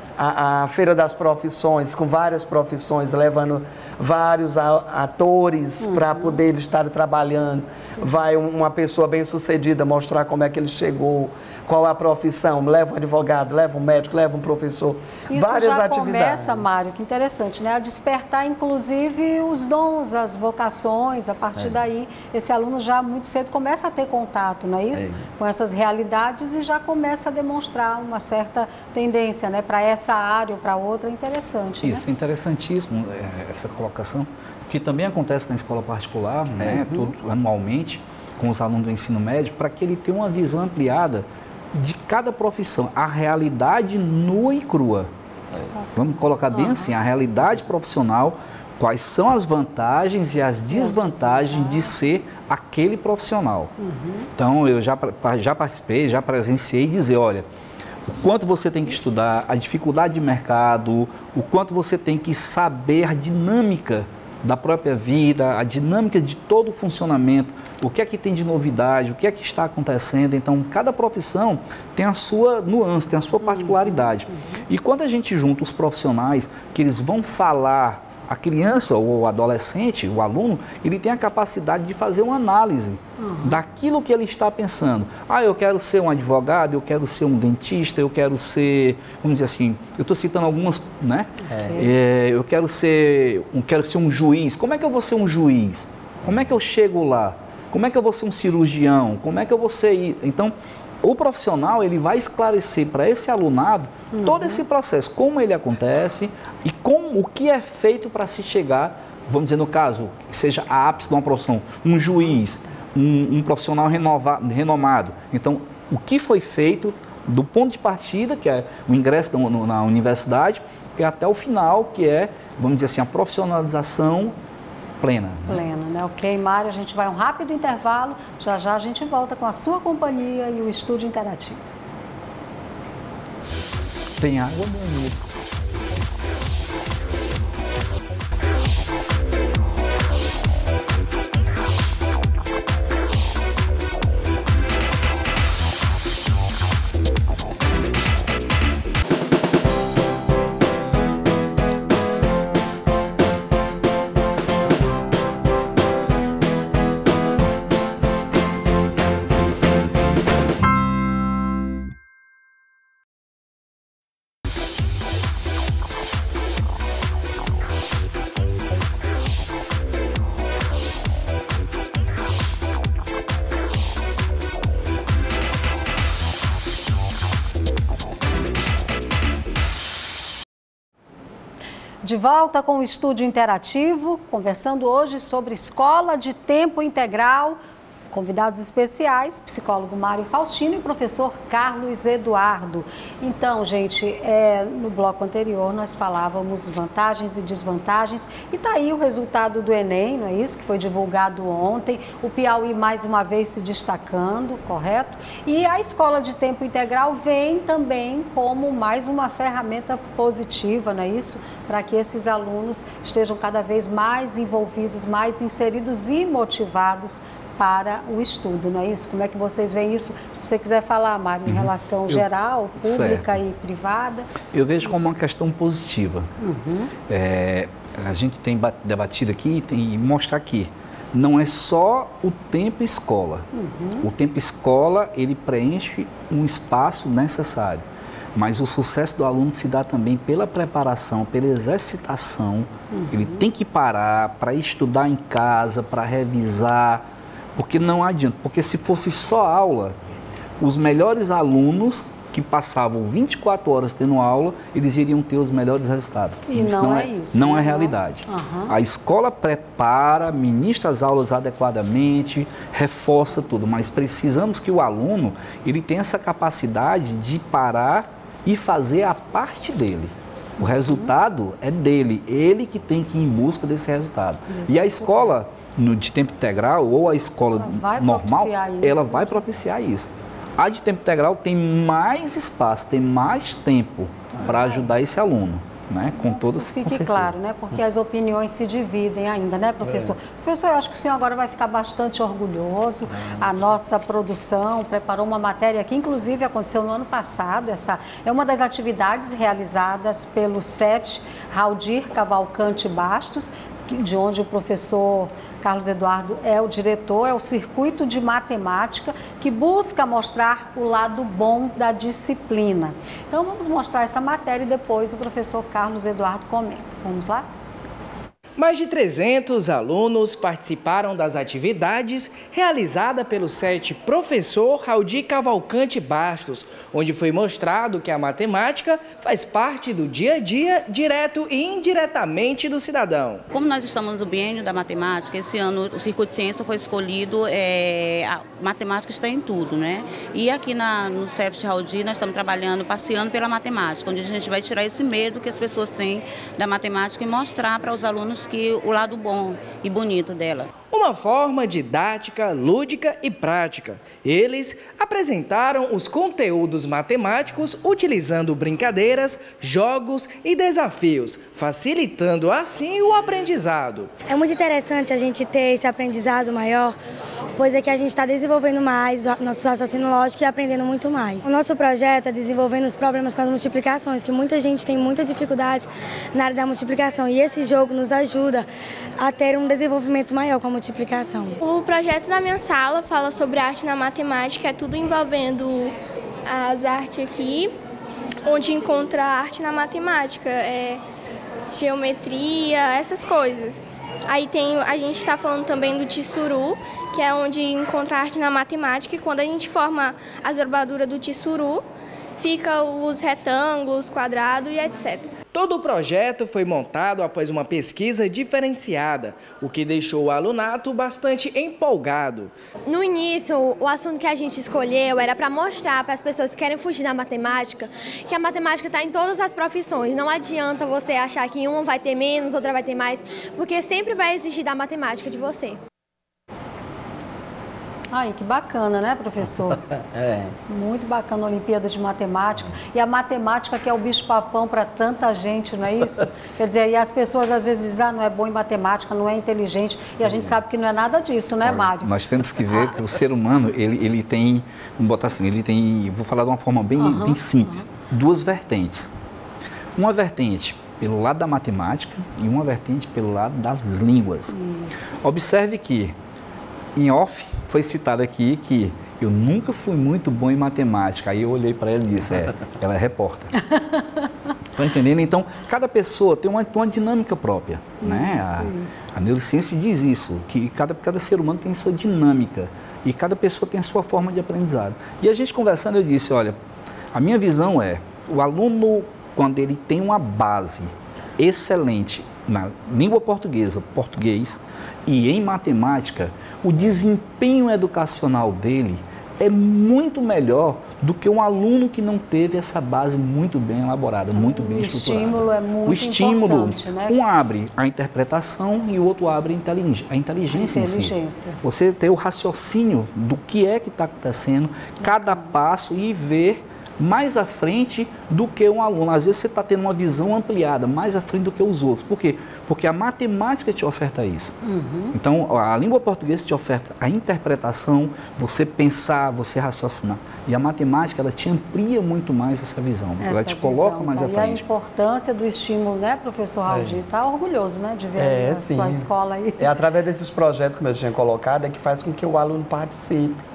A, a Feira das Profissões, com várias profissões, levando vários a, atores uhum. para poder estar trabalhando. Vai uma pessoa bem-sucedida mostrar como é que ele chegou, qual a profissão, leva um advogado, leva um médico, leva um professor, Isso várias já atividades. Começa, Mário, que interessante, né? A despertar, inclusive, os dons, as vocações. A partir é. daí, esse aluno já muito cedo começa a ter contato, não é isso? É. Com essas realidades e já começa a demonstrar uma certa tendência, né? Para essa área ou para outra, é interessante. Isso, né? é interessantíssimo essa colocação, que também acontece na escola particular, né? Uhum. Todo, anualmente, com os alunos do ensino médio, para que ele tenha uma visão ampliada de cada profissão, a realidade nua e crua. É. Vamos colocar bem uhum. assim, a realidade profissional, quais são as vantagens e as desvantagens de ser aquele profissional. Uhum. Então, eu já, já participei, já presenciei dizer, olha, o quanto você tem que estudar, a dificuldade de mercado, o quanto você tem que saber a dinâmica da própria vida, a dinâmica de todo o funcionamento, o que é que tem de novidade, o que é que está acontecendo. Então, cada profissão tem a sua nuance, tem a sua particularidade. Uhum. E quando a gente junta os profissionais, que eles vão falar, a criança ou o adolescente, o aluno, ele tem a capacidade de fazer uma análise uhum. daquilo que ele está pensando. Ah, eu quero ser um advogado, eu quero ser um dentista, eu quero ser, vamos dizer assim, eu estou citando algumas, né? É. É, eu quero ser, um, quero ser um juiz. Como é que eu vou ser um juiz? Como é que eu chego lá? Como é que eu vou ser um cirurgião? Como é que eu vou ser... Então, o profissional, ele vai esclarecer para esse alunado uhum. todo esse processo, como ele acontece e como, o que é feito para se chegar, vamos dizer, no caso, seja a ápice de uma profissão, um juiz, um, um profissional renova, renomado. Então, o que foi feito do ponto de partida, que é o ingresso no, no, na universidade, e até o final, que é, vamos dizer assim, a profissionalização plena. Plena, né? Ok, Mário, a gente vai a um rápido intervalo, já já a gente volta com a sua companhia e o Estúdio Interativo. Tem água, meu amigo? De volta com o Estúdio Interativo, conversando hoje sobre escola de tempo integral. Convidados especiais, psicólogo Mário Faustino e professor Carlos Eduardo. Então, gente, é, no bloco anterior nós falávamos vantagens e desvantagens e tá aí o resultado do Enem, não é isso? Que foi divulgado ontem, o Piauí mais uma vez se destacando, correto? E a escola de tempo integral vem também como mais uma ferramenta positiva, não é isso? Para que esses alunos estejam cada vez mais envolvidos, mais inseridos e motivados para o estudo, não é isso? Como é que vocês veem isso? Se você quiser falar, Mário, em uhum. relação Eu, geral, pública certo. e privada. Eu vejo como uma questão positiva. Uhum. É, a gente tem debatido aqui e mostrar aqui, não é só o tempo escola. Uhum. O tempo escola, ele preenche um espaço necessário. mas o sucesso do aluno se dá também pela preparação, pela exercitação. Uhum. Ele tem que parar para estudar em casa, para revisar, porque não adianta. Porque se fosse só aula, os melhores alunos que passavam vinte e quatro horas tendo aula, eles iriam ter os melhores resultados. E isso não, não é, é isso. Não é realidade. Uhum. A escola prepara, ministra as aulas adequadamente, reforça tudo, mas precisamos que o aluno ele tenha essa capacidade de parar e fazer a parte dele. O resultado uhum. é dele, ele que tem que ir em busca desse resultado. Isso. E a escola no, de tempo integral ou a escola ela normal, ela isso. vai propiciar isso. A de tempo integral tem mais espaço, tem mais tempo para ajudar esse aluno, né? Com todas as Fique claro, né? Porque as opiniões se dividem ainda, né, professor? É. Professor, eu acho que o senhor agora vai ficar bastante orgulhoso. É. A nossa produção preparou uma matéria que, inclusive, aconteceu no ano passado. Essa é uma das atividades realizadas pelo S E T Raudir Cavalcante Bastos, de onde o professor Carlos Eduardo é o diretor, é o Circuito de Matemática, que busca mostrar o lado bom da disciplina. Então, vamos mostrar essa matéria e depois o professor Carlos Eduardo comenta. Vamos lá? Mais de trezentos alunos participaram das atividades realizadas pelo S E T Professor Raudir Cavalcante Bastos, onde foi mostrado que a matemática faz parte do dia a dia, direto e indiretamente do cidadão. Como nós estamos no biênio da matemática, esse ano o Circuito de Ciência foi escolhido, é, a matemática está em tudo, né? E aqui na, no C E F Raudir nós estamos trabalhando, passeando pela matemática, onde a gente vai tirar esse medo que as pessoas têm da matemática e mostrar para os alunos que o lado bom e bonito dela. Uma forma didática, lúdica e prática. Eles apresentaram os conteúdos matemáticos utilizando brincadeiras, jogos e desafios, facilitando assim o aprendizado. É muito interessante a gente ter esse aprendizado maior, pois é que a gente está desenvolvendo mais o nosso raciocínio lógico e aprendendo muito mais. O nosso projeto é desenvolvendo os problemas com as multiplicações, que muita gente tem muita dificuldade na área da multiplicação, e esse jogo nos ajuda a ter um desenvolvimento maior com a multiplicação. O projeto da minha sala fala sobre arte na matemática, é tudo envolvendo as artes aqui, onde encontra arte na matemática, é geometria, essas coisas. Aí tem, a gente está falando também do tissuru, que é onde encontra arte na matemática, e quando a gente forma as obraduras do tissuru, fica os retângulos, quadrados e etcétera. Todo o projeto foi montado após uma pesquisa diferenciada, o que deixou o alunato bastante empolgado. No início, o assunto que a gente escolheu era para mostrar para as pessoas que querem fugir da matemática que a matemática está em todas as profissões. Não adianta você achar que uma vai ter menos, outra vai ter mais, porque sempre vai exigir da matemática de você. Ai, que bacana, né, professor? É. Muito bacana a Olimpíada de Matemática. E a matemática que é o bicho-papão para tanta gente, não é isso? Quer dizer, e as pessoas às vezes dizem, ah, não é bom em matemática, não é inteligente. E a gente sabe que não é nada disso, né, Mário? Nós temos que ver que o ser humano, ele, ele tem, vamos botar assim, ele tem, vou falar de uma forma bem, uhum, bem simples, uhum. duas vertentes. Uma vertente pelo lado da matemática e uma vertente pelo lado das línguas. Isso. Observe que, em off, foi citado aqui que eu nunca fui muito bom em matemática. Aí eu olhei para ela e disse, é, ela é repórter. Estão entendendo? Então, cada pessoa tem uma, uma dinâmica própria. Isso, né? A, a neurociência diz isso, que cada, cada ser humano tem sua dinâmica e cada pessoa tem a sua forma de aprendizado. E a gente conversando, eu disse, olha, a minha visão é, o aluno, quando ele tem uma base excelente na língua portuguesa, português, e em matemática, o desempenho educacional dele é muito melhor do que um aluno que não teve essa base muito bem elaborada, muito bem estruturada. O estímulo é muito o estímulo, importante, né? Um abre a interpretação e o outro abre a inteligência, a inteligência, a inteligência. Em si. Você ter o raciocínio do que é que está acontecendo, cada passo e ver mais à frente do que um aluno. Às vezes você está tendo uma visão ampliada, mais à frente do que os outros. Por quê? Porque a matemática te oferta isso. Uhum. Então, a língua portuguesa te oferta a interpretação, você pensar, você raciocinar. E a matemática, ela te amplia muito mais essa visão. Essa ela te visão, coloca mais tá? à frente. E a importância do estímulo, né, professor Raudir? Está é. orgulhoso, né, de ver é, a sim. sua escola aí. É através desses projetos, como eu tinha colocado, é que faz com que o aluno participe.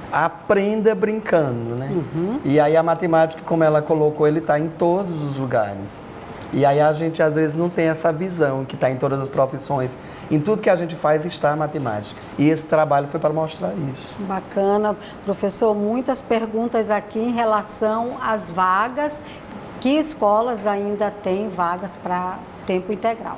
aprenda brincando, né? Uhum. E aí a matemática, como ela colocou, ele está em todos os lugares. E aí a gente às vezes não tem essa visão que está em todas as profissões. Em tudo que a gente faz está a matemática. E esse trabalho foi para mostrar isso. Bacana. Professor, muitas perguntas aqui em relação às vagas. Que escolas ainda têm vagas para tempo integral?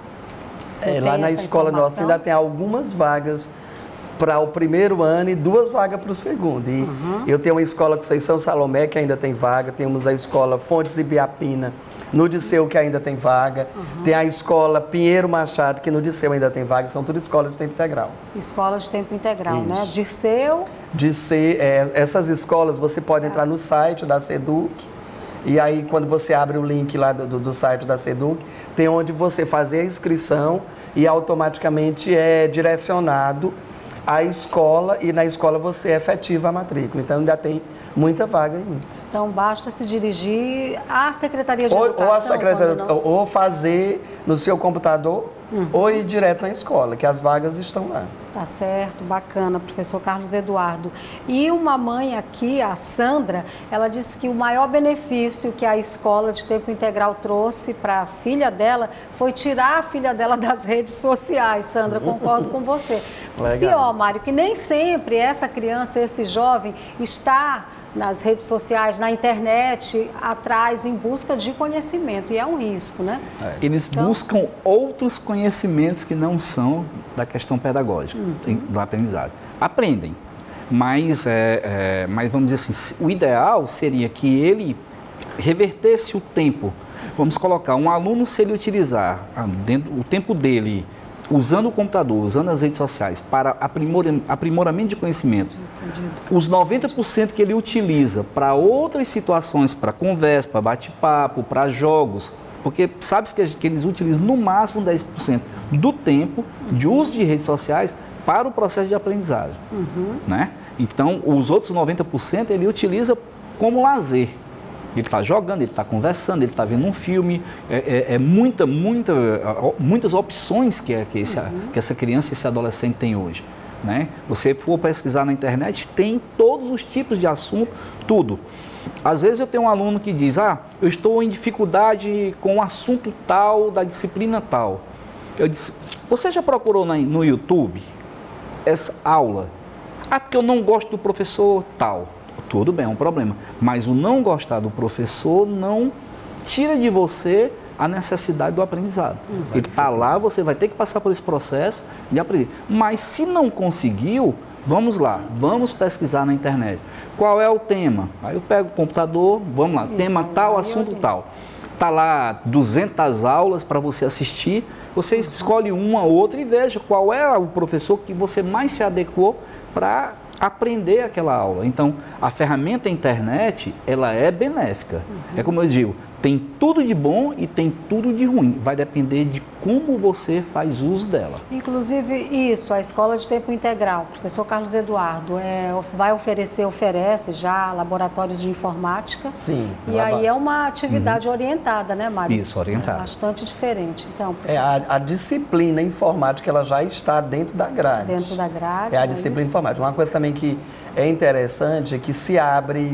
É, lá na escola informação? nossa ainda tem algumas vagas para o primeiro ano e duas vagas para o segundo. E Uhum. eu tenho uma escola com Conceição Salomé, que ainda tem vaga. Temos a escola Fontes Ibiapina, no Disseu, que ainda tem vaga. Uhum. Tem a escola Pinheiro Machado, que no Disseu ainda tem vaga. São tudo escolas de tempo integral. Escolas de tempo integral, Isso. né? Disseu... Disseu, é, essas escolas, você pode entrar no site da SEDUC. E aí, quando você abre o link lá do, do, do site da SEDUC, tem onde você fazer a inscrição e automaticamente é direcionado à escola e na escola você efetiva a matrícula. Então, ainda tem muita vaga ainda. Então, basta se dirigir à Secretaria de Ou, Educação. ou, a secretaria, não... ou fazer no seu computador, uhum. ou ir direto na escola, que as vagas estão lá. Tá certo, bacana, professor Carlos Eduardo. E uma mãe aqui, a Sandra, ela disse que o maior benefício que a escola de tempo integral trouxe para a filha dela foi tirar a filha dela das redes sociais. Sandra, concordo com você. Legal. Pior, Mário, que nem sempre essa criança, esse jovem está nas redes sociais, na internet, atrás, em busca de conhecimento. E é um risco, né? É. Eles então... buscam outros conhecimentos que não são da questão pedagógica, uhum. do aprendizado. Aprendem, mas, é, é, mas vamos dizer assim, o ideal seria que ele revertesse o tempo. Vamos colocar, um aluno, se ele utilizar dentro, o tempo dele usando o computador, usando as redes sociais para aprimoramento de conhecimento, os noventa por cento que ele utiliza para outras situações, para conversa, para bate-papo, para jogos, porque sabe que, que eles utilizam no máximo dez por cento do tempo de uso de redes sociais para o processo de aprendizagem. Uhum. Né? Então, os outros noventa por cento ele utiliza como lazer. Ele está jogando, ele está conversando, ele está vendo um filme, é, é, é muita, muita, muitas opções que, é, que, esse, uhum. que essa criança e esse adolescente tem hoje. Né? Você for pesquisar na internet, tem todos os tipos de assunto, tudo. Às vezes eu tenho um aluno que diz, ah, eu estou em dificuldade com o assunto tal, da disciplina tal. Eu disse, você já procurou na, no YouTube essa aula? Ah, porque eu não gosto do professor tal. Tudo bem, é um problema. Mas o não gostar do professor não tira de você a necessidade do aprendizado. Uhum. Ele está lá, você vai ter que passar por esse processo de aprender. Mas se não conseguiu, vamos lá, vamos pesquisar na internet. Qual é o tema? Aí eu pego o computador, vamos lá, tema tal, assunto tal. Está lá duzentas aulas para você assistir, você uhum. escolhe uma ou outra e veja qual é o professor que você mais se adequou para aprender aquela aula. Então, a ferramenta internet, ela é benéfica. Uhum. É como eu digo, tem tudo de bom e tem tudo de ruim. Vai depender de como você faz uso dela. Inclusive, isso, a Escola de Tempo Integral, professor Carlos Eduardo, é, vai oferecer, oferece já laboratórios de informática. Sim. E aí é uma atividade uhum. orientada, né, Mário? Isso, orientada. É bastante diferente. Então, é, a, a disciplina informática, ela já está dentro da grade. Dentro da grade. É a é disciplina isso? informática. Uma coisa também que é interessante é que se abre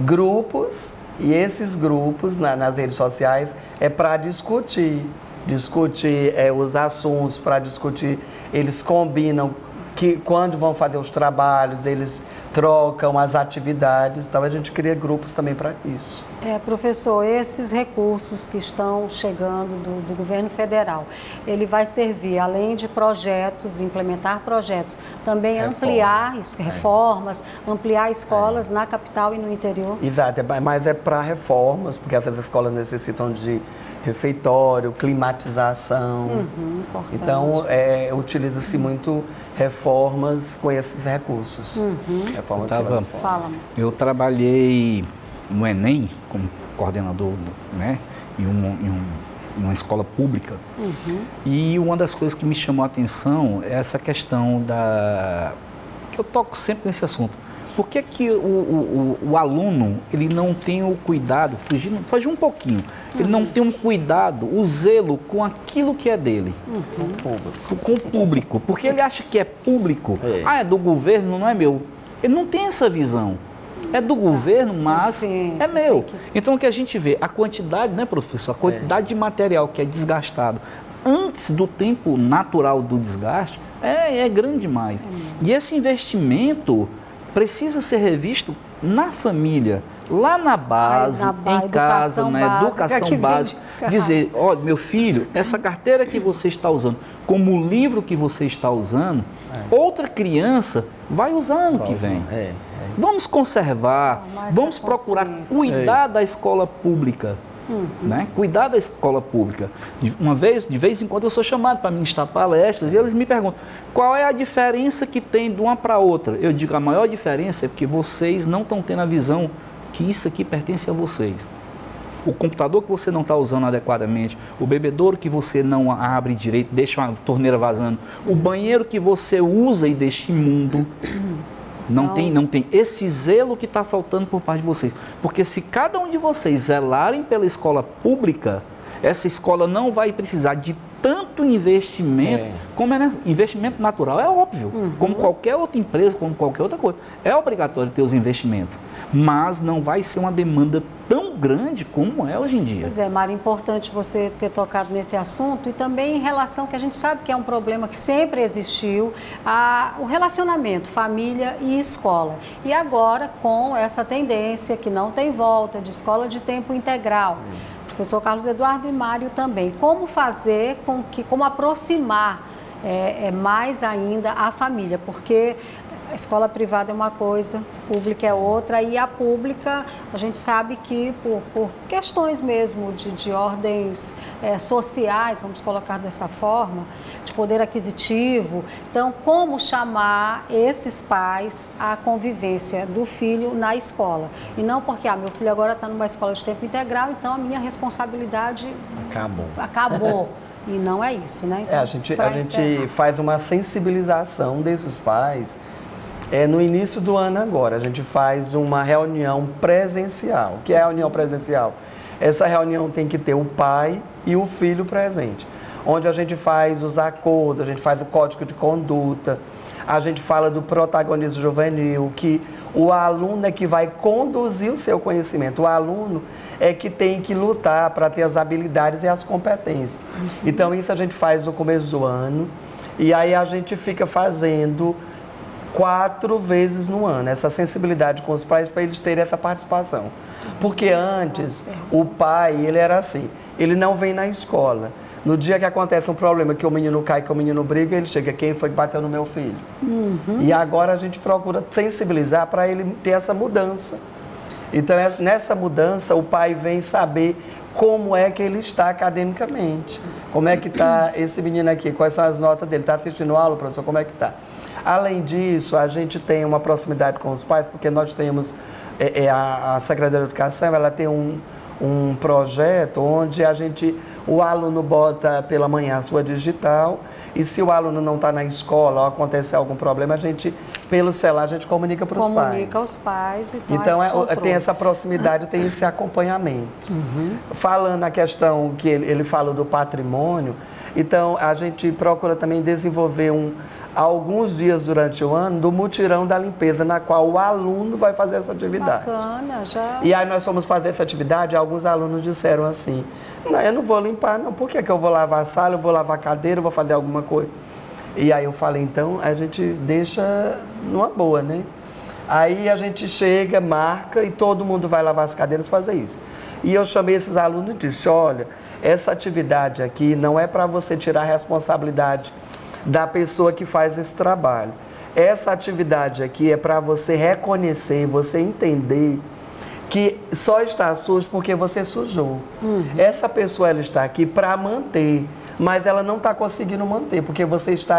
grupos e esses grupos na, nas redes sociais é para discutir, discutir é, os assuntos, para discutir, eles combinam que quando vão fazer os trabalhos, eles trocam as atividades, então a gente cria grupos também para isso. É, professor, esses recursos que estão chegando do, do governo federal, ele vai servir, além de projetos, implementar projetos, também Reforma. ampliar isso, reformas, é. ampliar escolas é. na capital e no interior? Exato, mas é para reformas, porque essas escolas necessitam de refeitório, climatização. Uhum, então, é, utiliza-se uhum. muito reformas com esses recursos. Uhum. Reforma eu, tava, Fala. eu trabalhei no Enem como coordenador, né, em, um, em, um, em uma escola pública. Uhum. E uma das coisas que me chamou a atenção é essa questão da... Eu toco sempre nesse assunto. Por que que o, o, o, o aluno ele não tem o cuidado, fugindo, faz um pouquinho, uhum. ele não tem um cuidado, o zelo com aquilo que é dele, uhum. com, o público. com o público, porque ele acha que é público, é. ah, é do governo, não é meu. Ele não tem essa visão. É do Exato. governo, mas sim, é meu. Que... Então, o que a gente vê, a quantidade, né, professor? A quantidade é. de material que é desgastado antes do tempo natural do desgaste é, é grande demais. É e esse investimento precisa ser revisto na família, lá na base, Ai, na, em casa, na básica, educação básica. Dizer, olha, meu filho, essa carteira que você está usando, como o livro que você está usando, é. outra criança vai usar ano que vem. É, é. Vamos conservar, vamos procurar cuidar da escola pública. Uhum. Né? Cuidar da escola pública. Uma vez, de vez em quando eu sou chamado para ministrar palestras e eles me perguntam qual é a diferença que tem de uma para outra. Eu digo, a maior diferença é porque vocês não estão tendo a visão que isso aqui pertence a vocês. O computador que você não está usando adequadamente, o bebedouro que você não abre direito, deixa uma torneira vazando, o banheiro que você usa e deixa imundo. Não, não. Tem, não tem esse zelo que está faltando por parte de vocês. Porque se cada um de vocês zelarem pela escola pública, essa escola não vai precisar de tanto investimento, é. como é, né? Investimento natural, é óbvio. Uhum. Como qualquer outra empresa, como qualquer outra coisa. É obrigatório ter os investimentos. Mas não vai ser uma demanda tão grande como é hoje em dia. Pois é, Mário, importante você ter tocado nesse assunto e também em relação, que a gente sabe que é um problema que sempre existiu, a, o relacionamento família e escola. E agora com essa tendência que não tem volta de escola de tempo integral. Professor Carlos Eduardo e Mário também. Como fazer com que, como aproximar é, é, mais ainda a família? Porque a escola privada é uma coisa, pública é outra, e a pública, a gente sabe que por, por questões mesmo de, de ordens é, sociais, vamos colocar dessa forma, de poder aquisitivo. Então, como chamar esses pais à convivência do filho na escola? E não porque, ah, meu filho agora está numa escola de tempo integral, então a minha responsabilidade acabou. acabou. E não é isso, né? Então, é, a gente, a gente faz uma sensibilização desses pais. É, no início do ano agora, a gente faz uma reunião presencial. O que é a reunião presencial? Essa reunião tem que ter o pai e o filho presente, onde a gente faz os acordos, a gente faz o código de conduta, a gente fala do protagonismo juvenil, que o aluno é que vai conduzir o seu conhecimento, o aluno é que tem que lutar para ter as habilidades e as competências. Então isso a gente faz no começo do ano, e aí a gente fica fazendo quatro vezes no ano, essa sensibilidade com os pais para eles terem essa participação. Porque antes, o pai, ele era assim, ele não vem na escola. No dia que acontece um problema, que o menino cai, que o menino briga, ele chega, quem foi que bateu no meu filho? Uhum. E agora a gente procura sensibilizar para ele ter essa mudança. Então, nessa mudança, o pai vem saber como é que ele está academicamente. Como é que está esse menino aqui, quais são as notas dele, está assistindo aula, professor, como é que está? Além disso, a gente tem uma proximidade com os pais, porque nós temos, é, é, a, a Secretaria de Educação, ela tem um, um projeto onde a gente, o aluno bota pela manhã a sua digital, e se o aluno não está na escola ou acontece algum problema, a gente, pelo celular, a gente comunica para os pais. Comunica aos pais. Então, então é, tem essa proximidade, tem esse acompanhamento. Uhum. Falando a questão que ele, ele falou do patrimônio, então a gente procura também desenvolver um... alguns dias durante o ano do mutirão da limpeza, na qual o aluno vai fazer essa atividade. Bacana, já... E aí nós fomos fazer essa atividade e alguns alunos disseram assim, não, eu não vou limpar não, por que que eu vou lavar a sala, eu vou lavar a cadeira, eu vou fazer alguma coisa? E aí eu falei, então a gente deixa numa boa, né? Aí a gente chega, marca e todo mundo vai lavar as cadeiras e fazer isso. E eu chamei esses alunos e disse, olha, essa atividade aqui não é para você tirar a responsabilidade da pessoa que faz esse trabalho. Essa atividade aqui é para você reconhecer, você entender que só está sujo porque você sujou. Uhum. Essa pessoa ela está aqui para manter, mas ela não está conseguindo manter, porque você está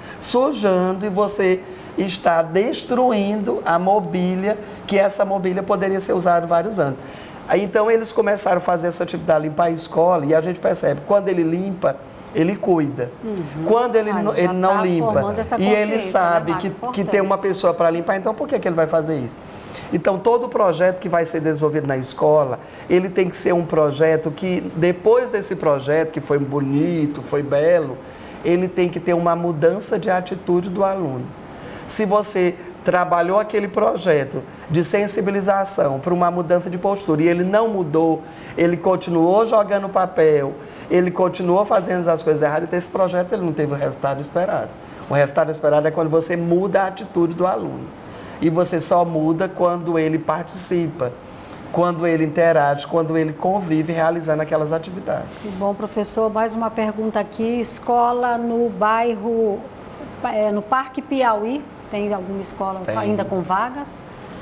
sujando e você está destruindo a mobília, que essa mobília poderia ser usada vários anos. Aí, então eles começaram a fazer essa atividade, limpar a escola, e a gente percebe, quando ele limpa, ele cuida. Uhum. Quando ele, ah, ele não tá limpa e ele sabe, né, que, que tem uma pessoa para limpar, então por que, que ele vai fazer isso? Então todo projeto que vai ser desenvolvido na escola, ele tem que ser um projeto que, depois desse projeto, que foi bonito, foi belo, ele tem que ter uma mudança de atitude do aluno. Se você trabalhou aquele projeto de sensibilização para uma mudança de postura e ele não mudou, ele continuou jogando papel, ele continuou fazendo as coisas erradas, então esse projeto ele não teve o resultado esperado. O resultado esperado é quando você muda a atitude do aluno. E você só muda quando ele participa, quando ele interage, quando ele convive realizando aquelas atividades. Bom, professor, mais uma pergunta aqui. Escola no bairro, é, no Parque Piauí, tem alguma escola tem. ainda com vagas?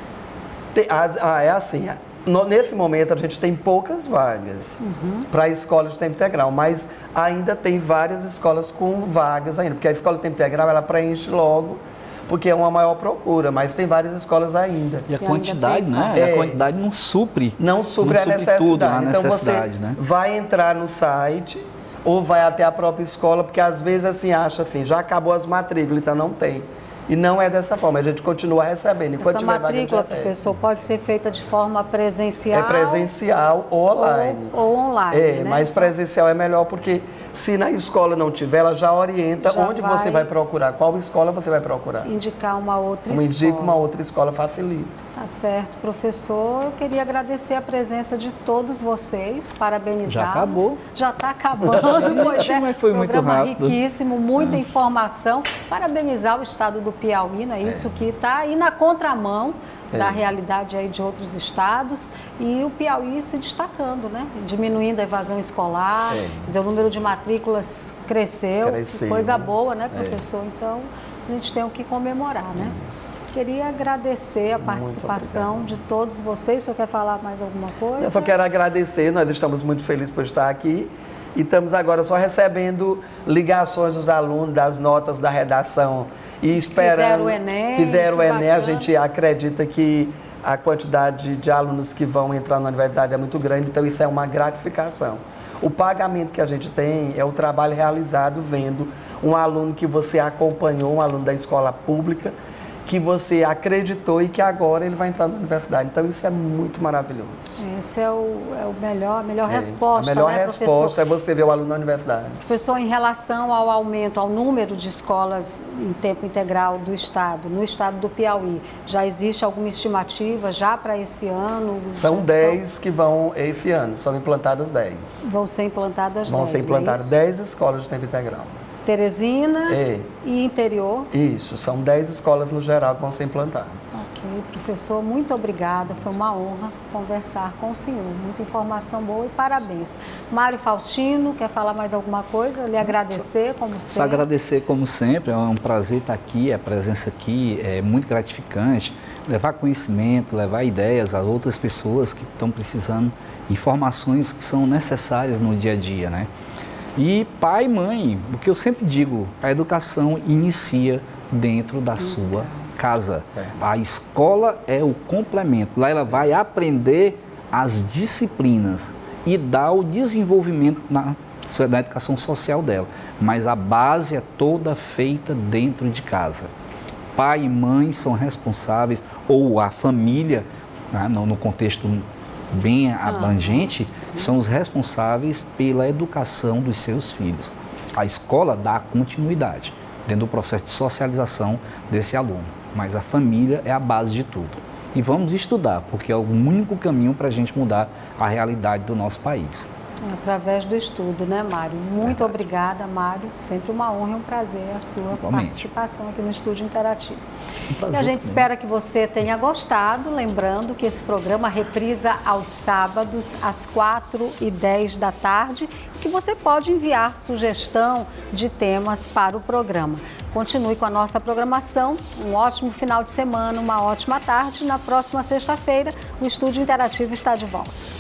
Tem, ah, é assim, no, nesse momento a gente tem poucas vagas uhum. para a escola de tempo integral, mas ainda tem várias escolas com vagas ainda, porque a escola de tempo integral ela preenche logo, porque é uma maior procura, mas tem várias escolas ainda. E a quantidade, né? É, a quantidade não supre. Não supre não a necessidade. Tudo, a então necessidade, você né? vai entrar no site ou vai até a própria escola, porque às vezes assim acha assim, já acabou as matrículas, então não tem. E não é dessa forma, a gente continua recebendo. Enquanto Essa matrícula, professor, pode ser feita de forma presencial? É presencial ou online. Ou, ou online, É, né? mas presencial é melhor porque se na escola não tiver, ela já orienta já onde vai você vai procurar, qual escola você vai procurar. Indicar uma outra uma escola. Indica uma outra escola, facilita. Tá certo, professor. Eu queria agradecer a presença de todos vocês, parabenizá-los. Já acabou. Já está acabando, pois é. Mas foi programa muito rápido. riquíssimo, muita informação. Parabenizar o estado do Piauí, né? Isso é. que está aí na contramão é. da realidade aí de outros estados e o Piauí se destacando, né? Diminuindo a evasão escolar, é. quer dizer, o número de matrículas cresceu, Cresceu, coisa boa, né, é. professor? Então, a gente tem o que comemorar, né? Isso. Queria agradecer a participação de todos vocês. O senhor quer falar mais alguma coisa? Eu só quero agradecer, nós estamos muito felizes por estar aqui e estamos agora só recebendo ligações dos alunos, das notas da redação e esperando... Fizeram o Enem. Fizeram o Enem, bacana. A gente acredita que a quantidade de alunos que vão entrar na universidade é muito grande, então isso é uma gratificação. O pagamento que a gente tem é o trabalho realizado vendo um aluno que você acompanhou, um aluno da escola pública, que você acreditou e que agora ele vai entrar na universidade. Então, isso é muito maravilhoso. Esse é o, é o melhor, a melhor é, resposta, A melhor né, resposta professor? é você ver o aluno na universidade. Professor, em relação ao aumento, ao número de escolas em tempo integral do Estado, no Estado do Piauí, já existe alguma estimativa já para esse ano? São dez que vão esse ano, são implantadas dez. Vão ser implantadas vão dez, ser implantadas é dez escolas de tempo integral. Teresina é. e interior? Isso, são dez escolas no geral que vão ser implantadas. Ok, professor, muito obrigada, foi uma honra conversar com o senhor, muita informação boa e parabéns. Mário Faustino, quer falar mais alguma coisa? Lhe agradecer, como sempre. Só agradecer, como sempre, é um prazer estar aqui, a presença aqui é muito gratificante, levar conhecimento, levar ideias a outras pessoas que estão precisando, informações que são necessárias no dia a dia, né? E pai e mãe, o que eu sempre digo, a educação inicia dentro da sua casa. A escola é o complemento. Lá ela vai aprender as disciplinas e dar o desenvolvimento na, na educação social dela. Mas a base é toda feita dentro de casa. Pai e mãe são responsáveis, ou a família, né, no, no contexto bem abrangente, são os responsáveis pela educação dos seus filhos. A escola dá continuidade dentro do processo de socialização desse aluno, mas a família é a base de tudo. E vamos estudar, porque é o único caminho para a gente mudar a realidade do nosso país. Através do estudo, né, Mário? Muito Verdade. obrigada, Mário. Sempre uma honra e um prazer a sua Igualmente. participação aqui no Estúdio Interativo. Um e a gente também. espera que você tenha gostado, lembrando que esse programa reprisa aos sábados, às quatro e dez da tarde, e que você pode enviar sugestão de temas para o programa. Continue com a nossa programação, um ótimo final de semana, uma ótima tarde. Na próxima sexta-feira, o Estúdio Interativo está de volta.